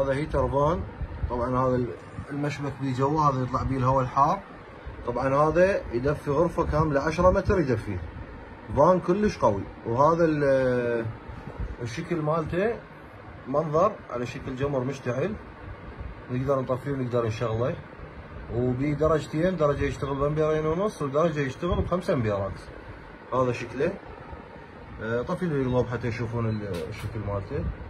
هذا هيتر فان. طبعا هذا المشبك بيه جوا، هذا يطلع بيه الهواء الحار. طبعا هذا يدفي غرفه كامله 10 متر يدفيه. فان كلش قوي. وهذا الشكل مالته منظر على شكل جمر مشتعل، نقدر نطفيه ونقدر نشغله. وبيه درجتين، درجه يشتغل بامبيرين ونص ودرجه يشتغل ب5 امبيرات. هذا شكله. طفي لي الضوء حتى يشوفون الشكل مالته.